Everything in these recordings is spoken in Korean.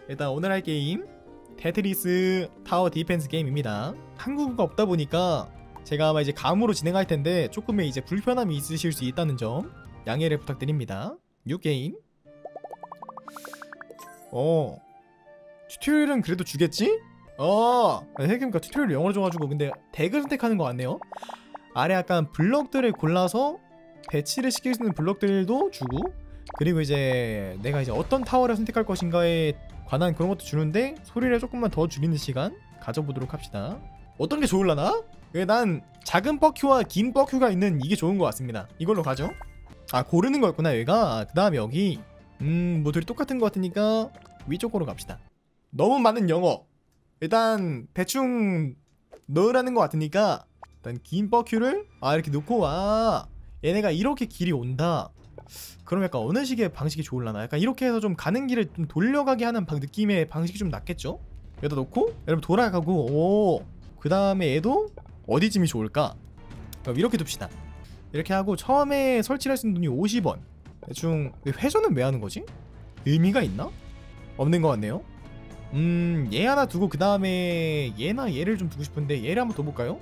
일단 오늘 할 게임 테트리스 타워 디펜스 게임입니다. 한국어가 없다 보니까 제가 아마 이제 감으로 진행할 텐데 조금의 이제 불편함이 있으실 수 있다는 점 양해를 부탁드립니다. 뉴 게임. 튜토리얼은 그래도 주겠지? 생각해보니까 튜토리얼 영어로 줘가지고 근데 덱을 선택하는 것 같네요. 아래 약간 블럭들을 골라서 배치를 시킬 수 있는 블럭들도 주고, 그리고 이제 내가 이제 어떤 타워를 선택할 것인가에 관한 그런 것도 주는데 소리를 조금만 더 줄이는 시간 가져보도록 합시다. 어떤 게 좋을라나? 난 작은 버큐와 긴 버큐가 있는 이게 좋은 것 같습니다. 이걸로 가죠. 고르는 거였구나 얘가. 그 다음에 여기 뭐 둘이 똑같은 것 같으니까 위쪽으로 갑시다. 너무 많은 영어. 일단 대충 넣으라는 것 같으니까 일단 긴 버큐를 이렇게 놓고, 얘네가 이렇게 길이 온다. 그럼 약간 어느 식의 방식이 좋을라나? 약간 이렇게 해서 좀 가는 길을 좀 돌려가게 하는 느낌의 방식이 좀 낫겠죠? 여기다 놓고 여러분 돌아가고, 그 다음에 얘도 어디쯤이 좋을까? 그럼 이렇게 둡시다. 이렇게 하고 처음에 설치할 수 있는 돈이 50원. 대충 회전은 왜 하는 거지? 의미가 있나? 없는 것 같네요. 얘 하나 두고 그 다음에 얘나 얘를 좀 두고 싶은데 얘를 한번 더 볼까요?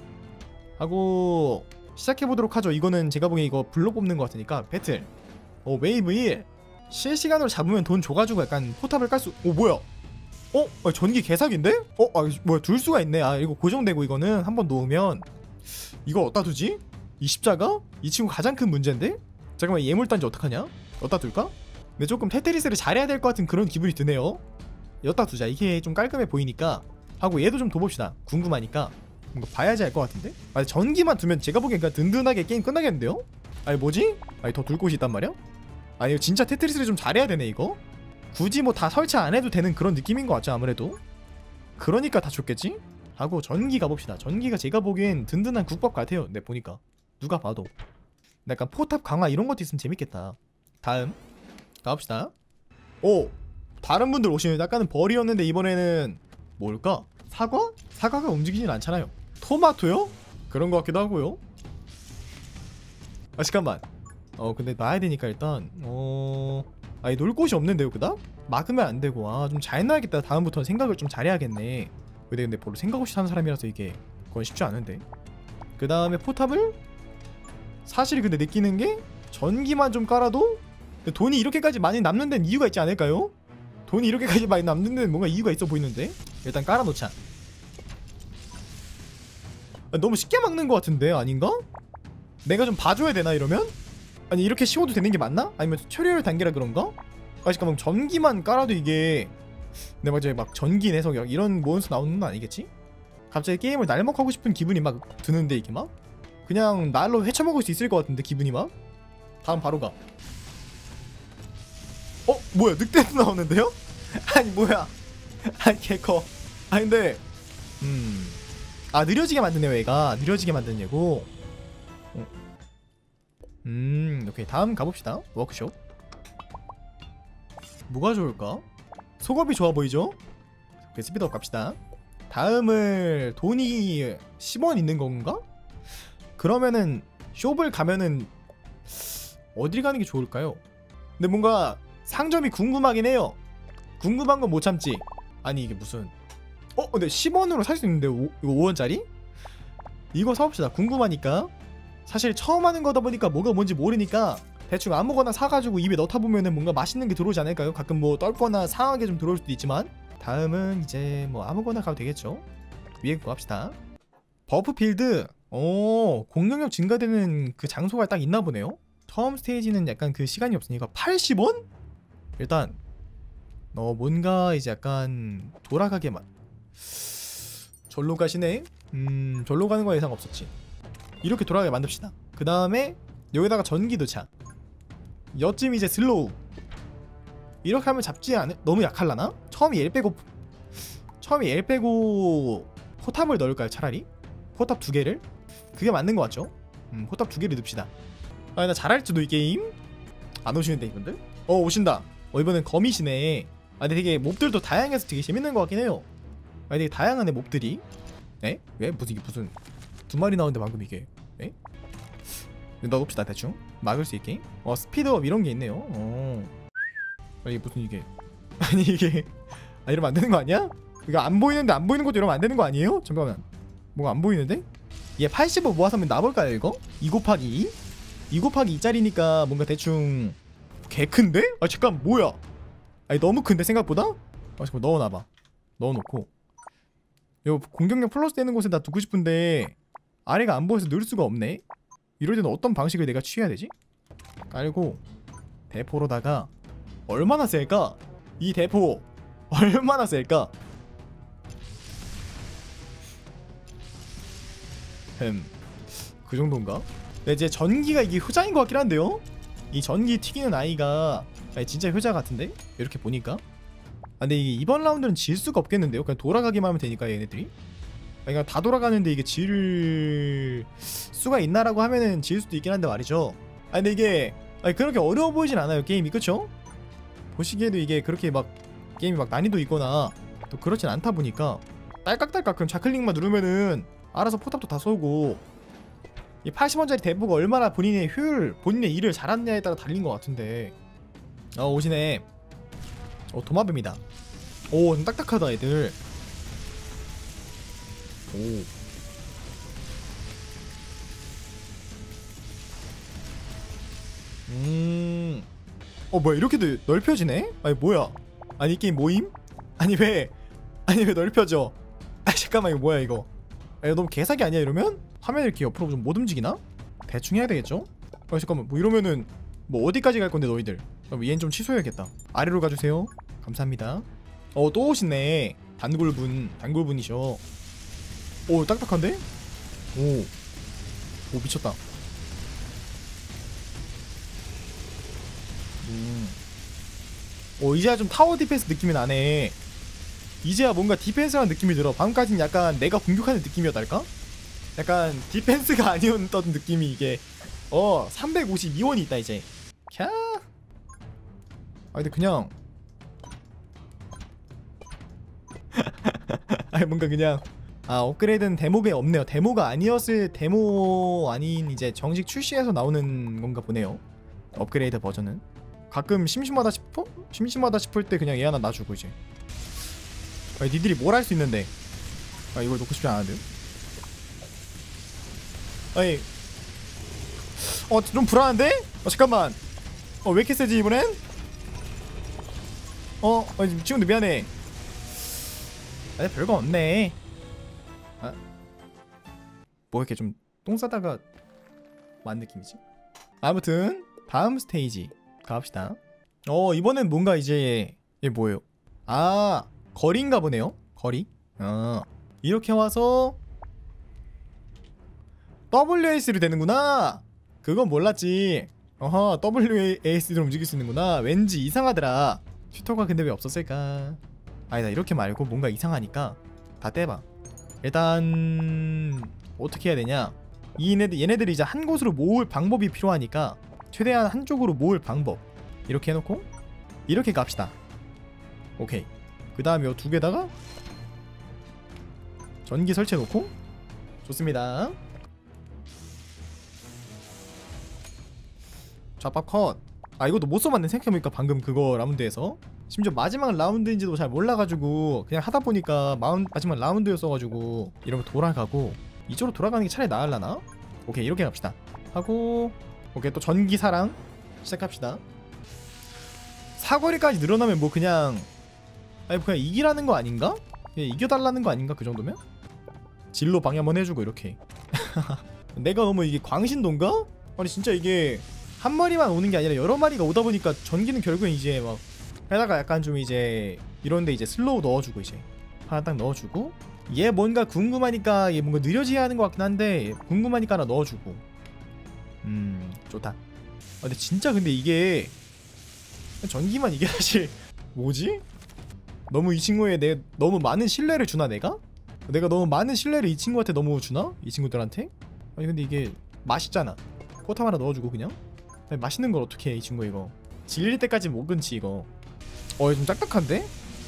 하고 시작해보도록 하죠. 이거는 제가 보기에 이거 블록 뽑는 것 같으니까 배틀. 웨이브 1 실시간으로 잡으면 돈 줘가지고 약간 포탑을 깔 수. 뭐야? 전기 개사기인데? 뭐야, 둘 수가 있네. 이거 고정되고 이거는 한번 놓으면. 이거 어디다 두지? 이 십자가? 이 친구 가장 큰 문제인데? 잠깐만, 예물단지 어떡하냐? 어디다 둘까? 근데 조금 테트리스를 잘해야 될 것 같은 그런 기분이 드네요. 여기다 두자. 이게 좀 깔끔해 보이니까. 하고 얘도 좀 둬봅시다. 궁금하니까. 이거 봐야지 알 것 같은데? 전기만 두면 제가 보기엔 그냥 든든하게 게임 끝나겠는데요? 뭐지? 더 둘 곳이 있단 말이야? 이거 진짜 테트리스를 좀 잘해야 되네 이거? 굳이 뭐 다 설치 안 해도 되는 그런 느낌인 것 같죠 아무래도? 그러니까 다 좋겠지? 하고 전기 가봅시다. 전기가 제가 보기엔 든든한 국밥 같아요. 네, 보니까 누가 봐도 약간 포탑 강화 이런 것도 있으면 재밌겠다. 다음 가봅시다. 다른 분들 오시는 약간은 벌이었는데 이번에는 뭘까? 사과? 사과가 움직이진 않잖아요. 토마토요? 그런 것 같기도 하고요. 잠깐만. 근데 놔야 되니까 일단 놀 곳이 없는데요 그닥? 막으면 안 되고. 좀 잘 놔야겠다. 다음부터는 생각을 좀 잘해야겠네. 근데 별로 생각 없이 사는 사람이라서 이게 그건 쉽지 않은데. 그 다음에 포탑을 사실 근데 느끼는 게 전기만 좀 깔아도 돈이 이렇게까지 많이 남는 데는 이유가 있지 않을까요? 돈이 이렇게까지 많이 남는 데는 뭔가 이유가 있어 보이는데? 일단 깔아놓자. 너무 쉽게 막는 것 같은데 아닌가? 내가 좀 봐줘야 되나 이러면? 이렇게 쉬워도 되는 게 맞나? 아니면 튜토리얼 단계라 그런가? 잠깐만, 전기만 깔아도 이게 내가 이제 막 전기 내성 이런 몬스터 나오는 건 아니겠지? 갑자기 게임을 날먹하고 싶은 기분이 막 드는데 이게 막 그냥 날로 헤쳐먹을 수 있을 것 같은데 기분이 막. 다음 바로 가. 뭐야, 늑대도 나오는데요? 뭐야. 개커. 근데 느려지게 만드네요 얘가. 느려지게 만드는 얘고. 오케이, 다음 가봅시다. 워크숍. 뭐가 좋을까? 속업이 좋아 보이죠? 오케이, 스피드업 갑시다. 다음을 돈이 10원 있는 건가? 그러면은 숍을 가면은 어딜 가는 게 좋을까요? 근데 뭔가 상점이 궁금하긴 해요. 궁금한 건 못 참지. 이게 무슨 근데 10원으로 살 수 있는데 이거 5원짜리? 이거 사봅시다. 궁금하니까. 사실 처음 하는 거다 보니까 뭐가 뭔지 모르니까 대충 아무거나 사가지고 입에 넣다 보면은 뭔가 맛있는 게 들어오지 않을까요? 가끔 뭐 떫거나 상하게 좀 들어올 수도 있지만. 다음은 이제 뭐 아무거나 가도 되겠죠. 위에 거 합시다. 버프 필드. 공격력 증가되는 그 장소가 딱 있나 보네요. 처음 스테이지는 약간 그 시간이 없으니까 80원? 일단 뭔가 이제 약간 돌아가게만. 절로 가시네? 절로 가는 거 예상 없었지. 이렇게 돌아가게 만듭시다. 그 다음에 여기다가 전기 도착. 여쯤 이제 슬로우. 이렇게 하면 잡지 않을? 너무 약할라나? 처음에 얘 빼고 포탑을 넣을까요 차라리? 포탑 2개를? 그게 맞는 것 같죠? 포탑 2개를 넣읍시다. 나 잘할지도 이 게임? 안 오시는데 이분들? 오신다. 이번엔 거미시네. 근데 되게 몹들도 다양해서 되게 재밌는 것 같긴 해요. 되게 다양하네 몹들이. 에? 왜? 무슨 두 마리 나오는데 방금 이게. 에? 넣어봅시다 대충. 막을 수 있게. 스피드업 이런 게 있네요. 이게 무슨 이게. 이게 아 이러면 안 되는 거 아니야? 이거 안 보이는데 안 보이는 것도 이러면 안 되는 거 아니에요? 잠깐만 뭐가 안 보이는데? 얘 85 모아서 한번 놔볼까요 이거? 2 곱하기 2? 2 곱하기 2짜리니까 뭔가 대충 개 큰데? 아 잠깐 뭐야? 아니 너무 큰데 생각보다? 아 잠깐 넣어놔봐. 넣어놓고 이거 공격력 플러스 되는 곳에다 두고 싶은데 아래가 안 보여서 넣을 수가 없네. 이럴 때는 어떤 방식을 내가 취해야 되지? 깔고 대포로다가 얼마나 셀까? 이 대포 얼마나 셀까? 그 정도인가? 네, 이제 전기가 이게 효자인 것 같긴 한데요? 이 전기 튀기는 아이가 아니, 진짜 효자 같은데? 이렇게 보니까 근데 이게 이번 라운드는 질 수가 없겠는데요? 그냥 돌아가기만 하면 되니까 얘네들이 그러니까 다 돌아가는데 이게 질 수가 있나라고 하면은 질 수도 있긴 한데 말이죠. 근데 이게 그렇게 어려워 보이진 않아요 게임이. 그쵸? 보시기에도 이게 그렇게 막 게임이 막 난이도 있거나 또 그렇진 않다 보니까 딸깍딸깍 그럼 좌클릭만 누르면은 알아서 포탑도 다 쏘고 이 80원짜리 대포가 얼마나 본인의 효율, 본인의 일을 잘하느냐에 따라 달린 것 같은데 오시네. 도마뱀이다. 오 좀 딱딱하다 애들. 뭐야 이렇게도 넓혀지네? 아니 뭐야? 아니 이 게임 모임? 아니 왜 넓혀져? 아 잠깐만 이거 뭐야 이거? 이거 너무 개사기 아니야 이러면? 화면을 이렇게 옆으로 좀 못 움직이나? 대충 해야 되겠죠? 잠깐만 뭐 이러면은 뭐 어디까지 갈 건데 너희들? 얘는 좀 취소해야겠다. 아래로 가주세요. 감사합니다. 또 오시네. 단골분이셔. 오 딱딱한데? 오 미쳤다. 이제야 좀 타워 디펜스 느낌이 나네. 이제야 뭔가 디펜스라는 느낌이 들어. 방금까진 약간 내가 공격하는 느낌이었달까? 약간 디펜스가 아니었던 느낌이 이게 352원이 있다 이제. 캬. 근데 그냥 아니 뭔가 그냥 업그레이드는 데모에 없네요. 데모가 아니었을 데모 아닌 이제 정식 출시해서 나오는 건가 보네요. 업그레이드 버전은 가끔 심심하다 싶을 때 그냥 얘 하나 놔주고 이제 니들이 뭘 할 수 있는데 이걸 놓고 싶지 않은데요? 아니 좀 불안한데? 잠깐만 왜 이렇게 세지 이번엔? 친구들 미안해. 별거 없네. 뭐 이렇게 좀 똥 싸다가 만 느낌이지? 아무튼 다음 스테이지 가봅시다. 이번엔 뭔가 이제 얘 뭐예요? 거리인가 보네요. 거리. 이렇게 와서 WAS로 되는구나. 그건 몰랐지. WAS로 움직일 수 있는구나. 왠지 이상하더라. 튜터가 근데 왜 없었을까? 아니다 이렇게 말고 뭔가 이상하니까 다 떼봐. 일단 어떻게 해야 되냐? 얘네들이 이제 한 곳으로 모을 방법이 필요하니까 최대한 한쪽으로 모을 방법 이렇게 해놓고 이렇게 갑시다. 오케이. 그 다음에 요 두 개다가 전기 설치해놓고 좋습니다. 좌밥 컷. 이것도 못 써봤네 생각해보니까. 방금 그거 라운드에서 심지어 마지막 라운드인지도 잘 몰라가지고 그냥 하다보니까 마지막 라운드였어가지고 이러면 돌아가고 이쪽으로 돌아가는 게 차라리 나을라나? 오케이 이렇게 갑시다 하고 오케이 또 전기 사랑 시작합시다. 사거리까지 늘어나면 뭐 그냥 그냥 이기라는 거 아닌가? 그냥 이겨달라는 거 아닌가 그 정도면? 진로 방해 한번 해주고 이렇게 내가 너무 이게 광신도인가? 아니 진짜 이게 한 마리만 오는 게 아니라 여러 마리가 오다 보니까 전기는 결국엔 이제 막 게다가 약간 좀 이제 이런데 이제 슬로우 넣어주고 이제 하나 딱 넣어주고 얘 뭔가 궁금하니까 얘 뭔가 느려져야 하는 것 같긴 한데 궁금하니까 하나 넣어주고 좋다. 근데 진짜 근데 이게 전기만 이게 사실 뭐지? 너무 이 친구에 너무 많은 신뢰를 주나 내가 너무 많은 신뢰를 이 친구한테 너무 주나? 이 친구들한테? 아니 근데 이게 맛있잖아. 포탑 하나 넣어주고 그냥 아니, 맛있는 걸 어떻게 해 이 친구 이거 질릴 때까지 못 끊지 이거. 좀 딱딱한데?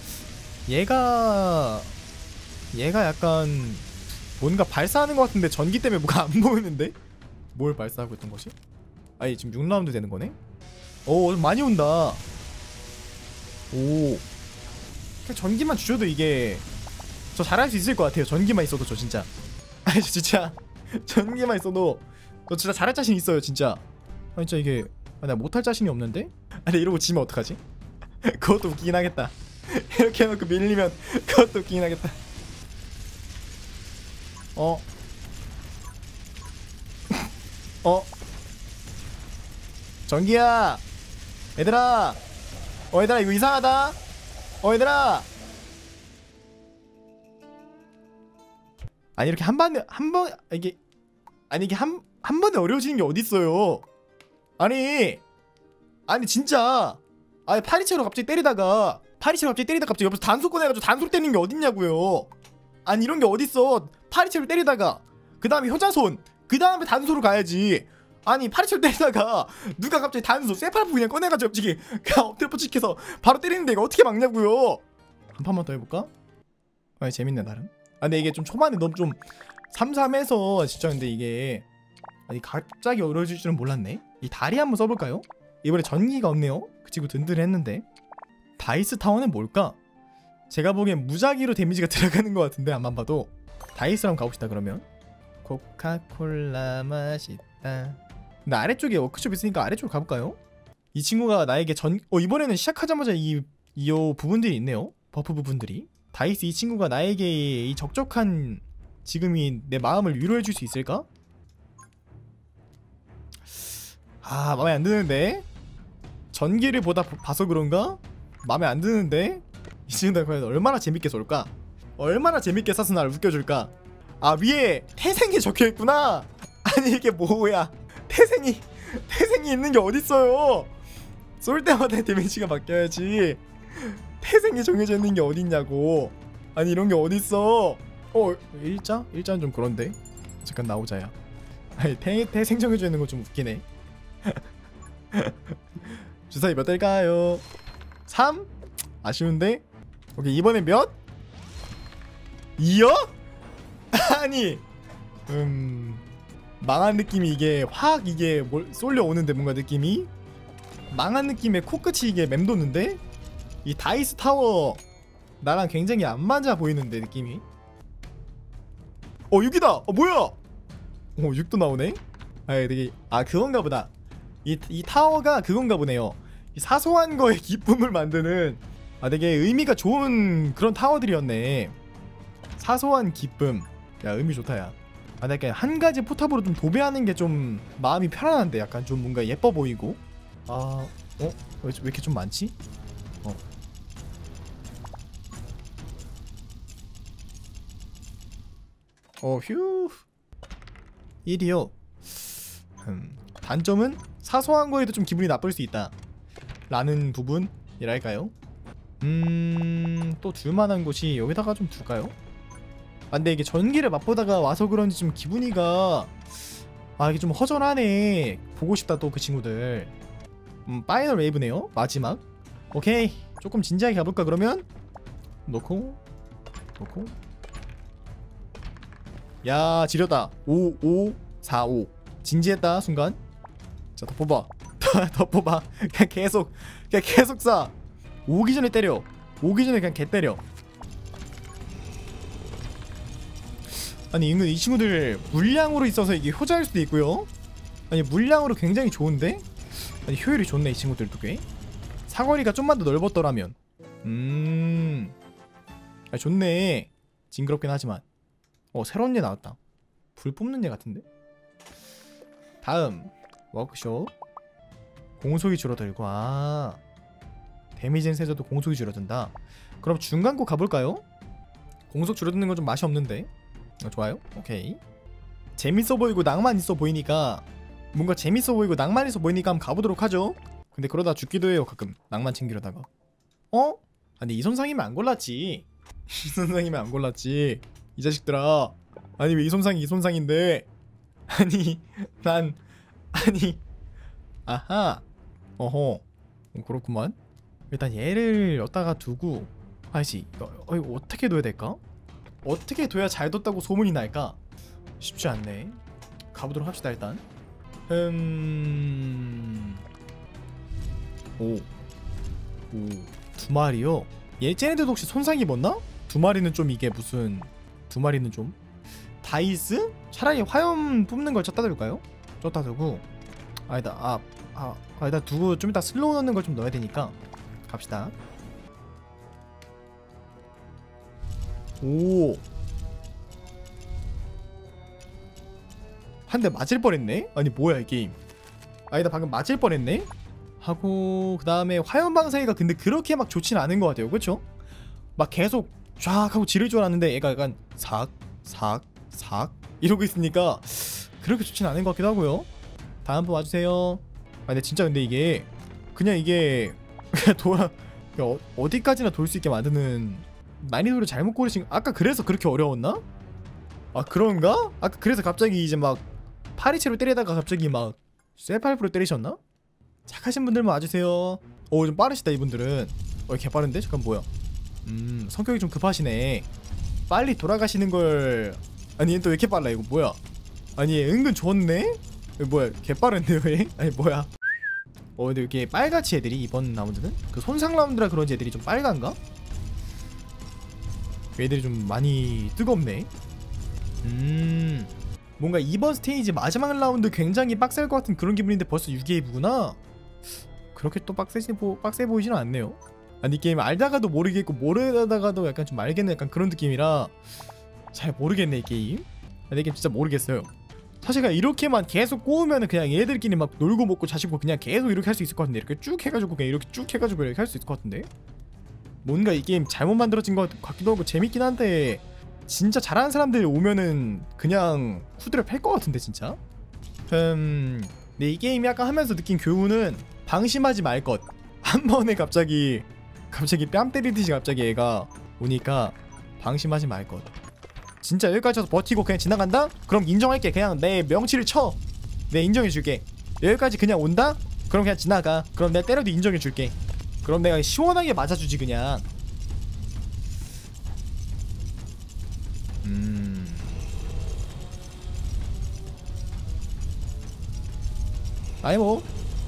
얘가 약간 뭔가 발사하는 것 같은데 전기 때문에 뭐가 안 보이는데? 뭘 발사하고 있던 거지? 아니 지금 6라운드 되는 거네? 좀 많이 온다. 그냥 전기만 주셔도 이게 저 잘할 수 있을 것 같아요. 전기만 있어도 저 진짜. 아니 저 진짜 전기만 있어도 저 진짜 잘할 자신 있어요 진짜. 아니 진짜 이게 내가 못할 자신이 없는데? 아니 이러고 지면 어떡하지? 그것도 웃기긴 하겠다. 이렇게 해놓고 밀리면 그것도 웃기긴 하겠다. 어? 전기야 얘들아 얘들아 이거 이상하다. 얘들아 아니 이렇게 한 번에 이게 아니 이게 한 번에 어려워지는 게 어딨어요. 아니 진짜 아니 파리채로 갑자기 때리다가 갑자기 옆에서 단소 꺼내가지고 단소를 때리는 게 어딨냐고요. 아니 이런 게 어딨어. 파리채로 때리다가 그 다음에 효자손 그 다음에 단소로 가야지. 아니 파리채로 때리다가 누가 갑자기 단소 쇠팔프 그냥 꺼내가지고 갑자기 그냥 엎드려 뻗치해서 바로 때리는데 이거 어떻게 막냐고요. 한 판만 더 해볼까? 아니 재밌네 나름. 아 근데 이게 좀 초반에 너무 좀 삼삼해서 진짜. 근데 이게 아니 갑자기 어려워질 줄은 몰랐네. 이 다리 한번 써볼까요? 이번에 전기가 없네요. 그 친구 든든했는데. 다이스 타워는 뭘까? 제가 보기엔 무작위로 데미지가 들어가는 것 같은데 안만 봐도. 다이스로 한번 가봅시다 그러면. 코카콜라 맛있다. 근데 아래쪽에 워크숍 있으니까 아래쪽으로 가볼까요? 이 친구가 나에게 이번에는 시작하자마자 이 부분들이 있네요. 버프 부분들이. 다이스 이 친구가 나에게 이 적적한 지금이 내 마음을 위로해줄 수 있을까? 아 마음에 안 드는데? 전기를 봐서 그런가? 마음에 안 드는데? 이 친구들 과연 얼마나 재밌게 쏠까? 얼마나 재밌게 쏴서 나를 웃겨줄까? 아 위에 태생이 적혀있구나? 아니 이게 뭐야. 태생이 있는 게 어딨어요. 쏠 때마다 데미지가 바뀌어야지. 태생이 정해져 있는 게 어딨냐고. 아니 이런 게 어딨어. 일자는 좀 그런데. 잠깐 나오자야. 아니 태생 정해져 있는 거 좀 웃기네. 주사위 몇 대일까요? 3? 아쉬운데? 오케이 이번에 몇? 2요? 아니 망한 느낌이 이게 확 이게 쏠려오는데 뭔가 느낌이 망한 느낌에 코끝이 이게 맴도는데? 이 다이스 타워 나랑 굉장히 안 맞아 보이는데 느낌이. 6이다! 뭐야! 6도 나오네? 되게 그건가 보다. 이 타워가 그건가 보네요. 이 사소한 거에 기쁨을 만드는 되게 의미가 좋은 그런 타워들이었네. 사소한 기쁨. 야 의미 좋다 야. 약간 한 가지 포탑으로 좀 도배하는 게 좀 마음이 편안한데 약간 좀 뭔가 예뻐 보이고. 왜 이렇게 좀 많지? 휴 1이요. 단점은 사소한 거에도 좀 기분이 나쁠 수 있다 라는 부분이랄까요? 또 둘만한 곳이 여기다가 좀 둘까요? 근데 이게 전기를 맛보다가 와서 그런지 좀 기분이가 이게 좀 허전하네. 보고 싶다 또 그 친구들. 파이널 웨이브네요 마지막. 오케이 조금 진지하게 가볼까 그러면? 놓고 야 지렸다. 5 5 4 5 진지했다 순간. 자 더 뽑아. 더 뽑아. 그냥 계속 쏴. 오기 전에 때려. 오기 전에 그냥 개 때려. 아니 이 친구들 물량으로 있어서 이게 효자일 수도 있고요. 아니 물량으로 굉장히 좋은데? 아니 효율이 좋네 이 친구들도 꽤. 사거리가 좀만 더 넓었더라면. 좋네. 징그럽긴 하지만. 새로운 얘 나왔다. 불 뿜는 얘 같은데? 다음 워크숍. 공속이 줄어들고 데미지는 세져도 공속이 줄어든다. 그럼 중간 거 가볼까요? 공속 줄어드는 건 좀 맛이 없는데. 좋아요. 오케이. 재밌어 보이고 낭만 있어 보이니까 뭔가 재밌어 보이고 낭만 있어 보이니까 한번 가보도록 하죠. 근데 그러다 죽기도 해요 가끔. 낭만 챙기려다가. 아니 이 선상이면 안 골랐지. 이 선상이면 안 골랐지 이 자식들아. 아니 왜 이 선상이 이 선상인데. 아하 어허 그렇구만. 일단 얘를 여기다가 두고 이거 어떻게 둬야 될까? 어떻게 둬야 잘 뒀다고 소문이 날까? 쉽지 않네. 가보도록 합시다 일단. 오, 두 마리요? 쟤네들도 혹시 손상 입었나? 두 마리는 좀 이게 무슨 두 마리는 좀 다이스? 차라리 화염 뽑는 걸 쳤다 둘까요? 쳤다 두고 아니다 아니다 두고 좀 이따 슬로우 넣는 걸 좀 넣어야 되니까 갑시다. 오 한 대 맞을 뻔했네? 아니 뭐야 이 게임. 아니다 방금 맞을 뻔했네? 하고 그 다음에 화염 방사기가 근데 그렇게 막 좋진 않은 것 같아요. 그쵸? 막 계속 쫙 하고 지를 줄 알았는데 얘가 약간 삭 이러고 있으니까 그렇게 좋진 않은 것 같기도 하고요. 다음 분 와주세요. 아 근데 진짜 근데 이게 그냥 이게 돌아 어디까지나 돌 수 있게 만드는 난이도를 잘못 고르신. 아까 그래서 그렇게 어려웠나? 아 그런가? 아까 그래서 갑자기 이제 막 파리채로 때리다가 갑자기 막 쇠파이프로 때리셨나? 착하신 분들만 와주세요. 오 좀 빠르시다 이분들은. 개빠른데? 잠깐 뭐야. 성격이 좀 급하시네. 빨리 돌아가시는 걸. 아니 얘 또 왜 이렇게 빨라 이거 뭐야. 아니 얘 은근 좋네? 뭐야 개빠른데 왜? 아니 뭐야. 근데 이렇게 빨갛지 애들이 이번 라운드는? 그 손상 라운드라 그런지 애들이 좀 빨간가? 애들이 좀 많이 뜨겁네. 뭔가 이번 스테이지 마지막 라운드 굉장히 빡셀 것 같은 그런 기분인데 벌써 6웨이브구나. 그렇게 또 빡세 보이지는 않네요. 아니 이 게임 알다가도 모르겠고 모르다가도 약간 좀 알겠는 약간 그런 느낌이라 잘 모르겠네 이 게임. 이 게임 진짜 모르겠어요. 사실 그냥 이렇게만 계속 꼬우면은 그냥 얘들끼리 막 놀고 먹고 자시고 그냥 계속 이렇게 할 수 있을 것 같은데. 이렇게 쭉 해가지고 그냥 이렇게 쭉 해가지고 이렇게 할 수 있을 것 같은데. 뭔가 이 게임 잘못 만들어진 것 같기도 하고 재밌긴 한데 진짜 잘하는 사람들이 오면은 그냥 후드를 팰 것 같은데 진짜. 근데 이 게임이 약간 하면서 느낀 교훈은 방심하지 말 것. 한 번에 갑자기 뺨 때리듯이 갑자기 얘가 오니까 방심하지 말 것. 진짜 여기까지 와서 버티고 그냥 지나간다? 그럼 인정할게. 그냥 내 명치를 쳐. 내 인정해줄게. 여기까지 그냥 온다? 그럼 그냥 지나가. 그럼 내가 때려도 인정해줄게. 그럼 내가 시원하게 맞아주지 그냥. 아니 뭐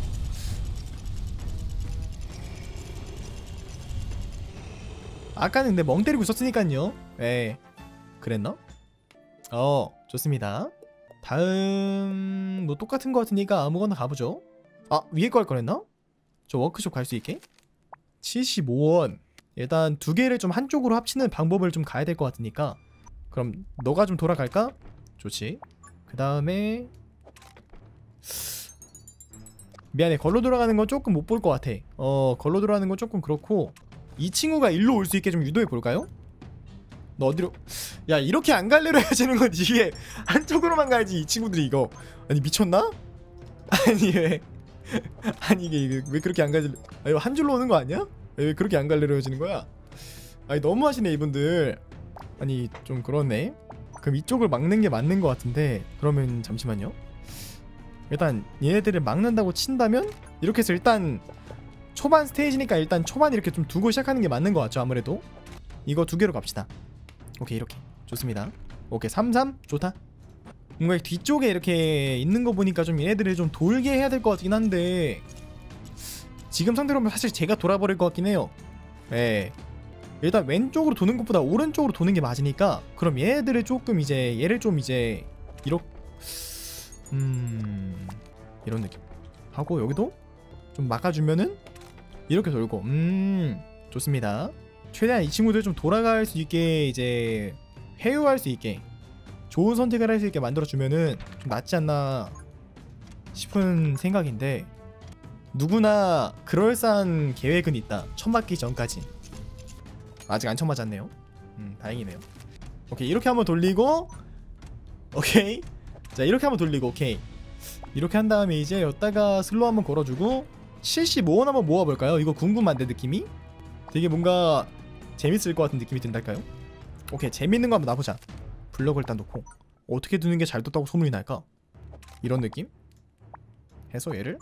아까는 근데 멍 때리고 있었으니깐요. 예 그랬나? 좋습니다. 다음 뭐 똑같은 거 같으니까 아무거나 가보죠. 아 위에 거 할 거랬나? 저 워크숍 갈 수 있게? 75원. 일단 두 개를 좀 한쪽으로 합치는 방법을 좀 가야 될 것 같으니까 그럼 너가 좀 돌아갈까? 좋지. 그 다음에 미안해 걸로 돌아가는 건 조금 못 볼 것 같아. 걸로 돌아가는 건 조금 그렇고 이 친구가 일로 올 수 있게 좀 유도해 볼까요? 너 어디로? 야 이렇게 안 갈래로 해야지는 건 이게 한쪽으로만 가야지. 이 친구들이 이거 아니 미쳤나? 아니 왜 아니 이게 왜 그렇게 안 가지? 아 이거 한 줄로 오는 거 아니야? 왜 그렇게 안 갈래로 해지는 거야? 아니 너무 하시네 이분들. 아니 좀 그렇네. 그럼 이쪽을 막는 게 맞는 것 같은데 그러면 잠시만요. 일단 얘네들을 막는다고 친다면 이렇게 해서 일단 초반 스테이지니까 일단 초반 이렇게 좀 두고 시작하는 게 맞는 것 같죠. 아무래도 이거 두 개로 갑시다. 오케이 이렇게 좋습니다. 오케이 33 좋다. 뭔가 뒤쪽에 이렇게 있는 거 보니까 좀 얘네들을 좀 돌게 해야 될 것 같긴 한데 지금 상태로는 사실 제가 돌아버릴 것 같긴 해요. 예. 일단 왼쪽으로 도는 것보다 오른쪽으로 도는 게 맞으니까 그럼 얘네들을 조금 이제 얘를 좀 이제 이렇게 이런 느낌 하고 여기도 좀 막아주면은 이렇게 돌고 좋습니다. 최대한 이 친구들 좀 돌아갈 수 있게 이제 회유할 수 있게 좋은 선택을 할 수 있게 만들어주면은 좀 낫지 않나 싶은 생각인데 누구나 그럴싸한 계획은 있다. 첫 맞기 전까지. 아직 안 첫 맞았네요. 다행이네요. 오케이 이렇게 한번 돌리고 오케이 자 이렇게 한번 돌리고 오케이 이렇게 한 다음에 이제 여기다가 슬로우 한번 걸어주고 75원 한번 모아볼까요? 이거 궁금한데 느낌이? 되게 뭔가 재밌을 것 같은 느낌이 든달까요? 오케이 재밌는 거 한번 놔보자. 블럭을 일단 놓고 어떻게 두는 게 잘 뒀다고 소문이 날까? 이런 느낌? 해서 얘를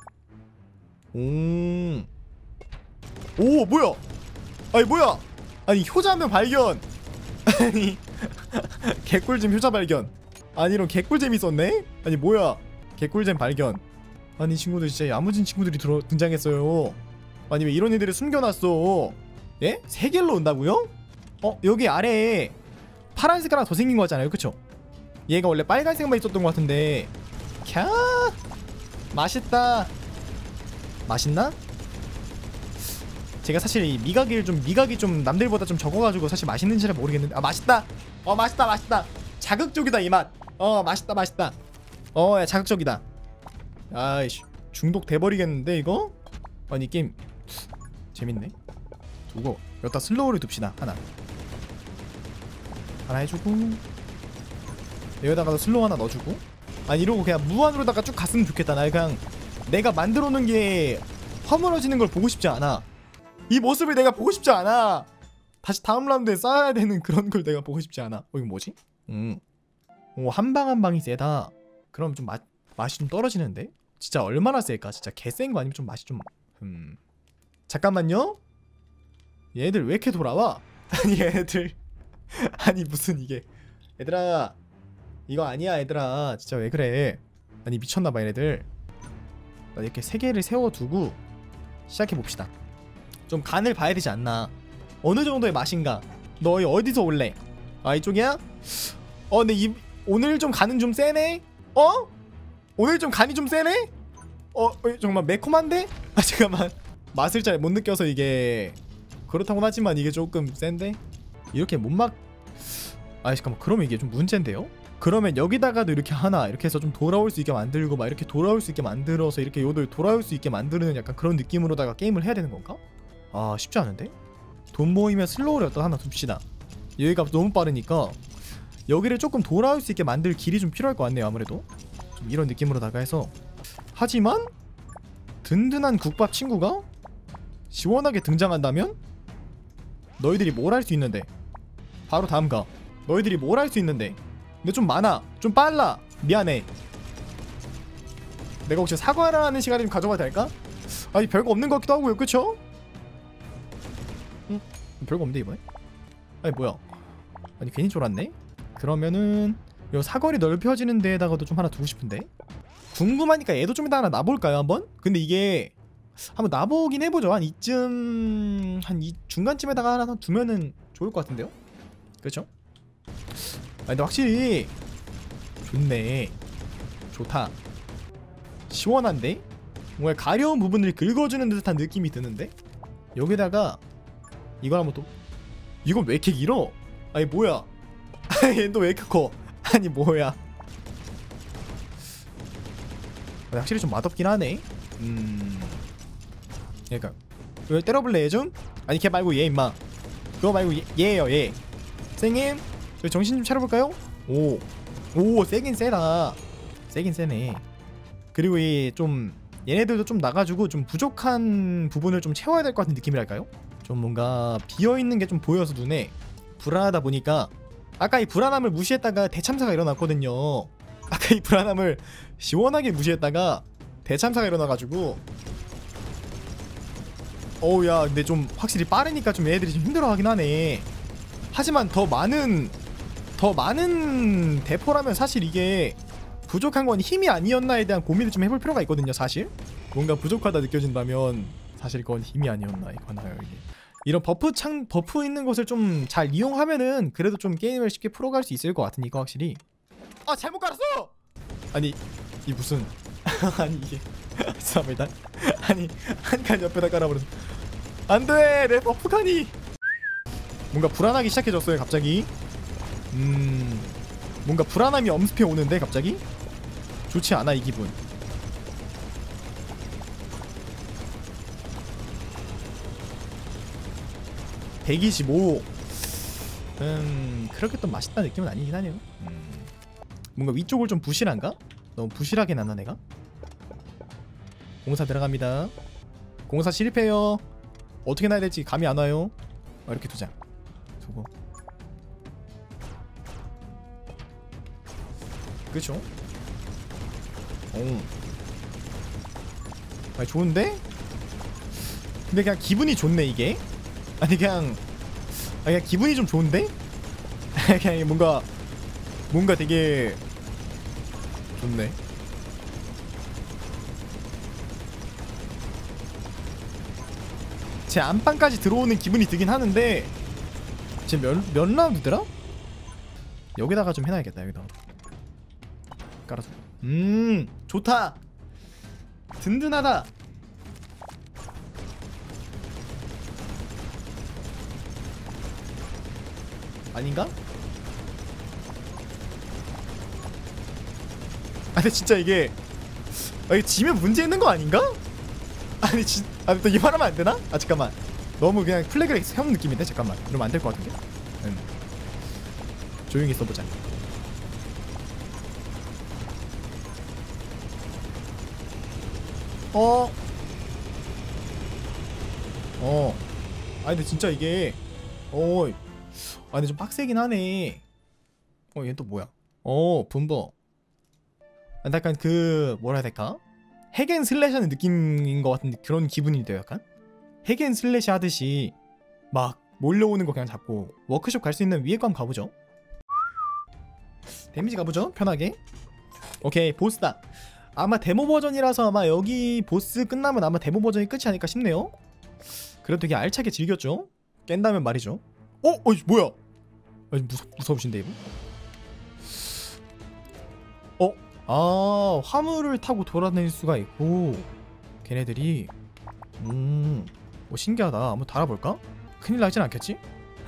오 뭐야? 아니 뭐야? 아니 효자 한 명 발견. 아니 개꿀잼 효자 발견. 아니 이런 개꿀잼 있었네? 아니 뭐야 개꿀잼 발견. 아니 친구들 진짜 야무진 친구들이 등장했어요. 아니 왜 이런 애들을 숨겨놨어. 예? 세 개로 온다고요? 여기 아래에 파란색 하나 더 생긴 거 같잖아요, 그쵸? 얘가 원래 빨간색만 있었던 것 같은데. 캬, 맛있다. 맛있나? 제가 사실 이 미각이 좀 남들보다 좀 적어가지고 사실 맛있는지를 모르겠는데. 아, 맛있다. 맛있다, 맛있다. 자극적이다 이 맛. 맛있다, 맛있다. 야, 자극적이다. 아이씨, 중독 돼버리겠는데 이거? 아니, 게임 재밌네. 두고 여기다 슬로우를 둡시다. 하나 해주고, 여기다가 슬로우 하나 넣어주고. 아니, 이러고 그냥 무한으로다가 쭉 갔으면 좋겠다. 나 그냥 내가 만들어 놓은 게 허물어지는 걸 보고 싶지 않아. 이 모습을 내가 보고 싶지 않아. 다시 다음 라운드에 쌓아야 되는 그런 걸 내가 보고 싶지 않아. 이거 뭐지? 오, 한 방 한 방이 세다. 그럼 좀 맛이 좀 떨어지는데? 진짜 얼마나 셀까? 진짜 개센 거 아니면 좀 맛이 좀 잠깐만요? 얘들 왜 이렇게 돌아와? 아니, 얘들 아니, 무슨 이게. 얘들아, 이거 아니야 얘들아. 진짜 왜 그래. 아니, 미쳤나봐 얘네들. 이렇게 세 개를 세워두고 시작해봅시다. 좀 간을 봐야 되지 않나. 어느 정도의 맛인가. 너 어디서 올래? 아, 이쪽이야? 근데 오늘 좀 간은 좀 세네? 오늘 좀 간이 좀 세네? 정말 매콤한데? 아, 잠깐만. 맛을 잘 못 느껴서 이게. 그렇다곤 하지만 이게 조금 센데? 이렇게 잠깐만. 그러면 이게 좀 문제인데요? 그러면 여기다가도 이렇게 하나 이렇게 해서 좀 돌아올 수 있게 만들고, 막 이렇게 돌아올 수 있게 만들어서 이렇게 요들 돌아올 수 있게 만드는 약간 그런 느낌으로다가 게임을 해야 되는 건가? 아, 쉽지 않은데? 돈 모이면 슬로우를 어떤 하나 둡시다. 여기가 너무 빠르니까 여기를 조금 돌아올 수 있게 만들 길이 좀 필요할 것 같네요. 아무래도 좀 이런 느낌으로다가 해서. 하지만 든든한 국밥 친구가 시원하게 등장한다면 너희들이 뭘 할 수 있는데? 바로 다음 가. 너희들이 뭘 할 수 있는데? 근데 좀 많아. 좀 빨라. 미안해. 내가 혹시 사과를 하는 시간을 좀 가져가도 될까? 아니, 별거 없는 것 같기도 하고요. 그쵸? 별거 없는데 이번에? 아니, 뭐야. 아니, 괜히 쫄았네? 그러면은 요 사거리 넓혀지는 데에다가도 좀 하나 두고 싶은데? 궁금하니까 얘도 좀 이따 하나 놔볼까요, 한번? 근데 이게 한번 놔보긴 해보죠. 한 이쯤, 이 중간쯤에다가 하나 두면은 좋을 것 같은데요? 그렇죠? 아, 근데 확실히 좋네. 좋다. 시원한데? 뭔가 가려운 부분을 긁어주는 듯한 느낌이 드는데? 여기다가 이걸 한번 또. 이건 왜 이렇게 길어? 아니, 뭐야. 얘 또 왜 이렇게 커? 아니, 뭐야. 확실히 좀 맛없긴 하네. 그러니까 왜 때려볼래 얘 좀? 아니, 걔 말고 얘 임마. 그거 말고 얘예요 얘. 선생님, 저희 정신 좀 차려볼까요? 오, 세긴 세다. 세긴 세네. 그리고 이 좀 얘네들도 좀 나가지고 좀 부족한 부분을 좀 채워야 될 것 같은 느낌이랄까요? 좀 뭔가 비어있는 게 좀 보여서 눈에 불안하다 보니까. 아까 이 불안함을 무시했다가 대참사가 일어났거든요. 아까 이 불안함을 시원하게 무시했다가 대참사가 일어나가지고. 야, 근데 좀 확실히 빠르니까 좀 얘네들이 좀 힘들어하긴 하네. 하지만 더 많은 대포라면 사실 이게 부족한 건 힘이 아니었나에 대한 고민을 좀 해볼 필요가 있거든요. 사실 뭔가 부족하다 느껴진다면 사실 그건 힘이 아니었나 이거나요. 이게 이런 버프 있는 것을 좀 잘 이용하면은 그래도 좀 게임을 쉽게 풀어갈 수 있을 것 같으니까 확실히. 아, 잘못 깔았어! 아니, 이 무슨 아니, 이게 죄송합니다. 아니, 한 칸 옆에다 깔아버려서 안돼. 내 버프 칸이 뭔가 불안하기 시작해졌어요 갑자기. 뭔가 불안함이 엄습해 오는데 갑자기 좋지 않아 이 기분. (125) 그렇게 또 맛있다는 느낌은 아니긴 하네요. 뭔가 위쪽을 좀 부실한가? 너무 부실하게 났나 내가? 공사 들어갑니다. 공사 실패요. 어떻게 놔야 될지 감이 안 와요. 이렇게 두자. 두고. 그쵸? 아니, 좋은데? 근데 그냥 기분이 좋네 이게. 아니, 그냥 기분이 좀 좋은데? 그냥 뭔가 되게 좋네. 제 안방까지 들어오는 기분이 들긴 하는데 지금 몇 라운드더라? 여기다가 좀 해놔야겠다. 여기다가 깔아서. 좋다. 든든하다. 아닌가? 근데 진짜 이게 지면 문제 있는 거 아닌가? 또 이 말하면 안 되나? 잠깐만. 너무 그냥 플래그를 세운 느낌인데 잠깐만. 이러면 안 될 것 같은데. 조용히 써보자. 근데 진짜 이게 근데 좀 빡세긴 하네. 얘는 또 뭐야? 분버. 약간 그 뭐라 해야 될까? 핵앤슬래시 하는 느낌인 것 같은 그런 기분인데요. 약간 핵앤슬래시 하듯이 막 몰려오는 거 그냥 잡고 워크숍 갈 수 있는 위에 거 한번 가보죠. 데미지 가보죠. 편하게. 오케이, 보스다. 아마 데모 버전이라서 아마 여기 보스 끝나면 아마 데모 버전이 끝이 아닐까 싶네요. 그래도 되게 알차게 즐겼죠. 깬다면 말이죠. 뭐야? 무서우신데 이분? 화물을 타고 돌아다닐 수가 있고 걔네들이 신기하다. 한번 달아볼까? 큰일 나진 않겠지?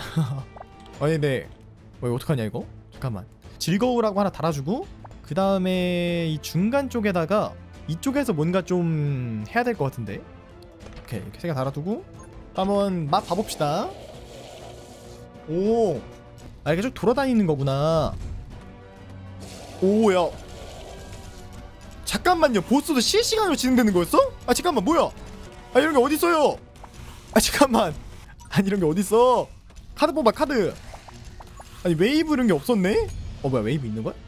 근데 어떡하냐 이거? 잠깐만. 즐거우라고 하나 달아주고 그 다음에 이 중간 쪽에다가 이쪽에서 뭔가 좀 해야 될 것 같은데. 오케이, 이렇게 세 개 달아두고 한번 맛 봐봅시다. 이게 쭉 돌아다니는 거구나. 야 잠깐만요. 보스도 실시간으로 진행되는 거였어? 잠깐만, 뭐야? 이런 게 어딨어요? 잠깐만. 이런 게 어딨어? 카드 뽑아, 카드. 웨이브 이런 게 없었네? 뭐야, 웨이브 있는 거야?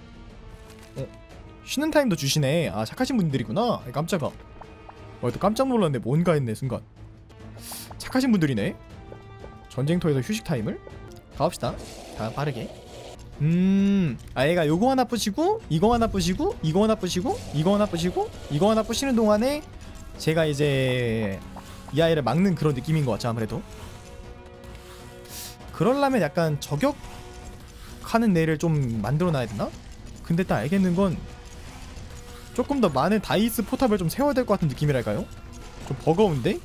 쉬는 타임도 주시네. 착하신 분들이구나. 깜짝아. 또 깜짝 놀랐네. 뭔가 했네, 순간. 착하신 분들이네. 전쟁터에서 휴식 타임을 가봅시다. 다 빠르게. 얘가 요거 하나 부시고 이거 하나 부시고 이거 하나 부시고 이거 하나 부시고 이거 하나 부시는 동안에 제가 이제 이 아이를 막는 그런 느낌인 것 같죠. 아무래도 그러려면 약간 저격하는 애를 좀 만들어 놔야 되나? 근데 딱 알겠는 건 조금 더 많은 다이스 포탑을 좀 세워야 될 것 같은 느낌이랄까요? 좀 버거운데?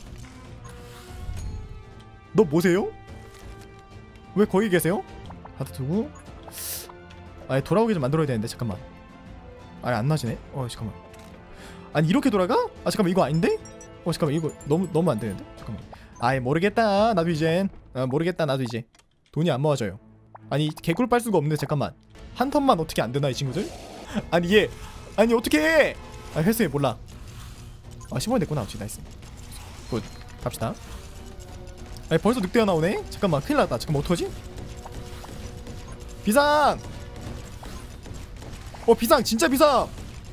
너 뭐세요? 왜 거기 계세요? 하트 두고 돌아오게 좀 만들어야 되는데. 잠깐만. 안 나지네. 잠깐만. 이렇게 돌아가? 잠깐만, 이거 아닌데? 잠깐만, 이거 너무 안 되는데? 잠깐만. 모르겠다. 나도 이젠 모르겠다. 나도 이제 돈이 안 모아져요. 개꿀 빨 수가 없네. 잠깐만. 한 턴만 어떻게 안 되나 이 친구들? 얘 어떻게 해? 회수해. 몰라. 15분 됐구나. 혹시 나이스. 굿. 갑시다. 벌써 늑대가 나오네? 잠깐만, 큰일 났다. 잠깐만, 어떡하지? 비상! 비상! 진짜 비상!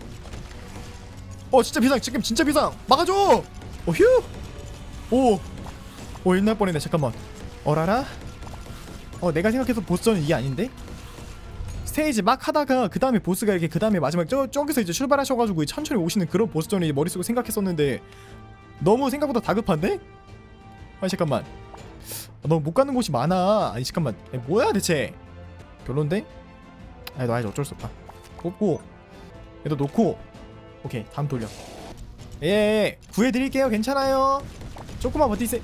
진짜 비상! 지금 진짜 비상! 막아줘! 휴! 일날 뻔했네. 잠깐만. 어라라? 내가 생각해서 보스전은 이게 아닌데? 스테이지 막 하다가 그 다음에 보스가 이렇게 그 다음에 마지막 저기서 이제 출발하셔가지고 천천히 오시는 그런 보스전을 머릿속에 생각했었는데 너무 생각보다 다급한데? 잠깐만. 너무 못 가는 곳이 많아. 잠깐만. 뭐야 대체? 별론데? 너 아직 어쩔 수 없다. 뽑고 얘도 놓고. 오케이, 다음 돌려. 구해드릴게요. 괜찮아요. 조금만 버티세요.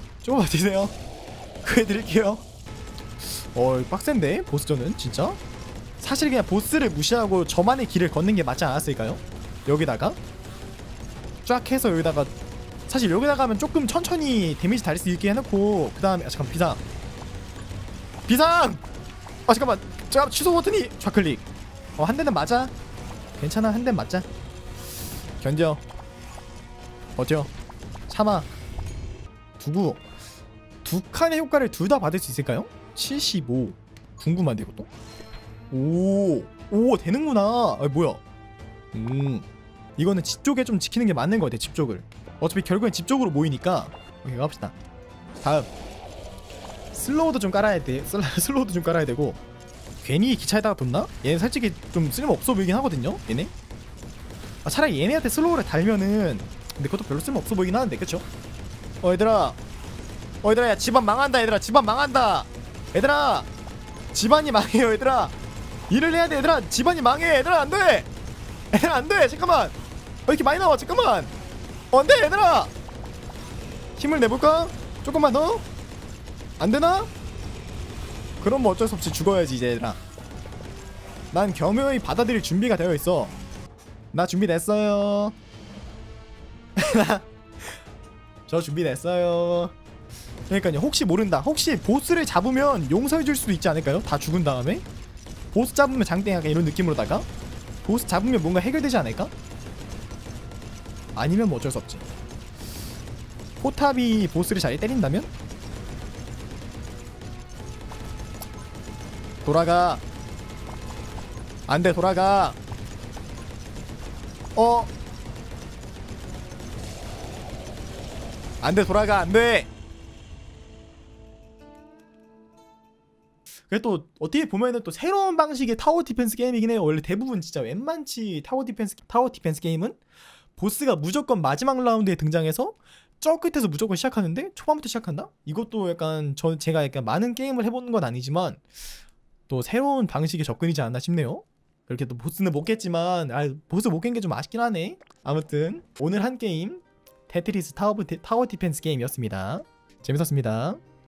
구해드릴게요. 빡센데 보스전은 진짜. 사실 그냥 보스를 무시하고 저만의 길을 걷는 게 맞지 않았을까요? 여기다가 쫙 해서 여기다가 사실 여기다가 하면 조금 천천히 데미지 달릴 수 있게 해놓고 그 다음에 잠깐 비상! 잠깐만. 취소 버튼이 좌클릭. 한 대는 맞아. 괜찮아. 한 대는 맞자. 견뎌. 버텨. 참아. 두고 두 칸의 효과를 둘 다 받을 수 있을까요? 75. 궁금한데 이것도. 오 되는구나. 뭐야. 이거는 집 쪽에 좀 지키는 게 맞는 것 같아. 집 쪽을. 어차피 결국엔 집 쪽으로 모이니까. 오케이, 갑시다. 다음 슬로우도 좀 깔아야 돼. 슬로우도 좀 깔아야 되고. 괜히 기차에다가 뒀나? 얘는 솔직히 좀 쓸모없어 보이긴 하거든요. 얘네. 차라리 얘네한테 슬로우를 달면은 근데 그것도 별로 쓸모없어 보이긴 하는데. 그쵸? 얘들아 얘들아 야 집안 망한다 얘들아 집안 망한다 얘들아 집안이 망해요 얘들아 일을 해야 돼 얘들아 집안이 망해 얘들아 안돼 얘들아 안돼 잠깐만 왜 이렇게 많이 나와 잠깐만 안돼 얘들아 힘을 내볼까? 조금만 더? 안되나? 그럼 뭐 어쩔 수 없이 죽어야지 이제 얘들아 난 겸허히 받아들일 준비가 되어있어 나 준비됐어요 저 준비됐어요 그러니까요 혹시 모른다 혹시 보스를 잡으면 용서해줄 수도 있지 않을까요? 다 죽은 다음에? 보스 잡으면 장땡 약간 이런 느낌으로다가 보스 잡으면 뭔가 해결되지 않을까? 아니면 뭐 어쩔 수 없지 포탑이 보스를 잘 때린다면? 돌아가 안돼 돌아가 안돼 돌아가 안돼 그래 또 어떻게 보면은 또 새로운 방식의 타워 디펜스 게임이긴 해요. 원래 대부분 진짜 웬만치 타워 디펜스 게임은 보스가 무조건 마지막 라운드에 등장해서 저 끝에서 무조건 시작하는데 초반부터 시작한다? 이것도 약간 제가 약간 많은 게임을 해보는 건 아니지만 또 새로운 방식의 접근이지 않나 싶네요. 그렇게 또 보스는 못 깼지만 보스 못 깬 게 좀 아쉽긴 하네. 아무튼 오늘 한 게임 테트리스 타워 디펜스 게임이었습니다. 재밌었습니다.